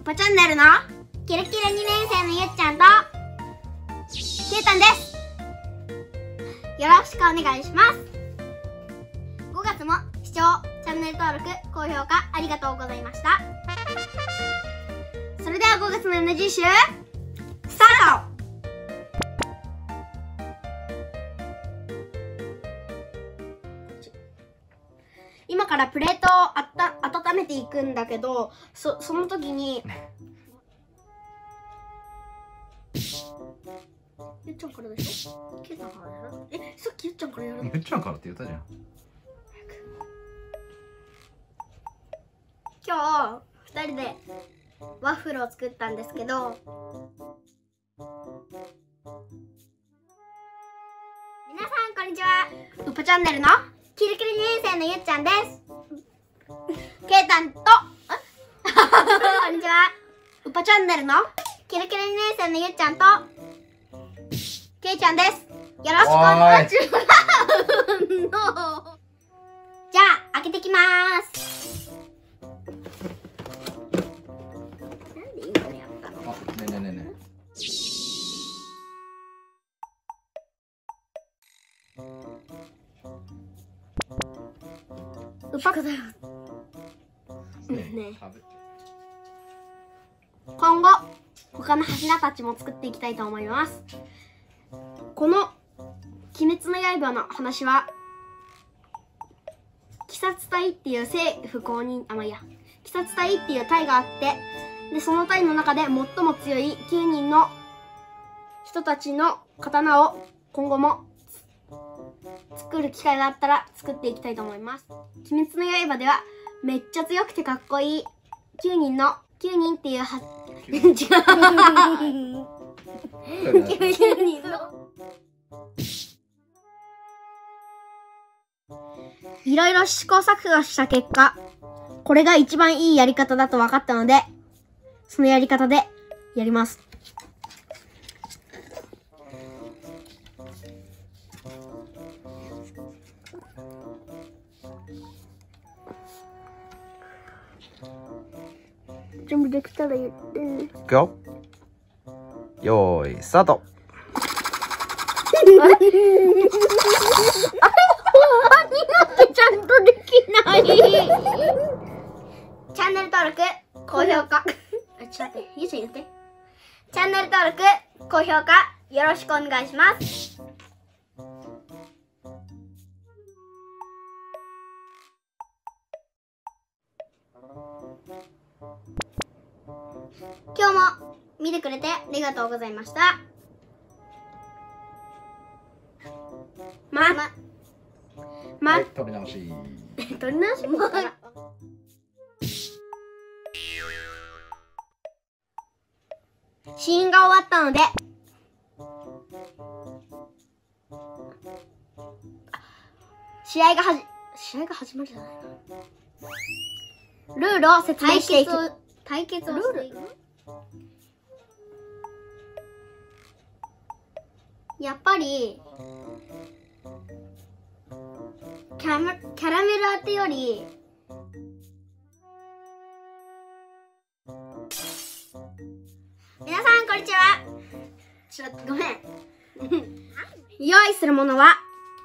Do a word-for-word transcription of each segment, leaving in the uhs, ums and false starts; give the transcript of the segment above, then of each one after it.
ぱチャンネルのキラキラにねん生のゆっちゃんとけいたんです。よろしくお願いします。ごがつも視聴、チャンネル登録、高評価ありがとうございました。それではごがつの エヌジー 集スタート。今からプレートをあった温めていくんだけど、そその時にゆっちゃんからでしょ、ケイさんからやる。え、さっきゆっちゃんからやる。 ゆっちゃんからって言ったじゃん。 今日ふたりでワッフルを作ったんですけど、皆さんこんにちは。ウッパチャンネルのキラキラにねん生のゆっちゃんです。けいたんとこんにちは。ウッパチャンネルのキラキラにねん生のゆっちゃんとけいちゃんです。よろしくお願いします。じゃあ開けてきます。なんで今のやったの？ あ、ねえねえねえねえ。 うぱくだよ。ね。今後他の柱たちも作っていきたいと思います。この鬼滅の刃の話は鬼殺隊っていう政府公認あまあいや鬼殺隊っていう隊があって、でその隊の中で最も強いきゅうにんの人たちの刀を今後も作る機会があったら作っていきたいと思います。鬼滅の刃ではめっちゃ強くてかっこいいきゅうにんのきゅうにんっていうは違うきゅうにんのいろいろ試行錯誤した結果、これが一番いいやり方だと分かったので、そのやり方でやります。準備できたら言って。 いくよ。よーい、スタート。 あれちゃんとできない。チャンネル登録、高評価。あ、ちょっと待って、ゆうちゃん言って。チャンネル登録、高評価、よろしくお願いします。今日も見てくれてありがとうございました。ま、ま、ま、 はい、取り直し。 取り直しも試飲が終わったので、試合がはじ、試合が始まるじゃないな。ルールを説明していく。対決をしていく。やっぱりキャラ、キャラメル当てより皆さんこんにちは。ちょっとごめん用意するものは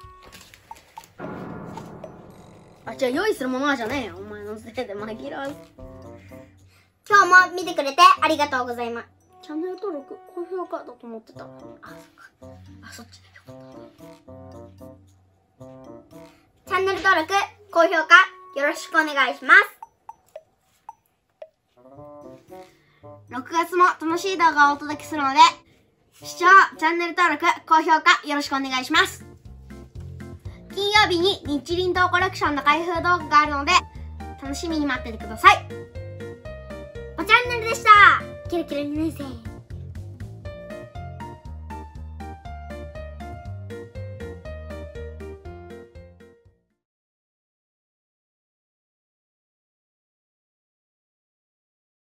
あ、違う、用意するものはじゃねえよ。お前のせいで紛らわす。今日も見てくれてありがとうございます。チャンネル登録、高評価だと思ってた。あ、そっか。あ、そっちでよかった。チャンネル登録、高評価、よろしくお願いします。ろくがつも楽しい動画をお届けするので、視聴、チャンネル登録、高評価、よろしくお願いします。金曜日に日輪堂コレクションの開封動画があるので、楽しみに待っててください。おチャンネルでした。キラキラにねん生。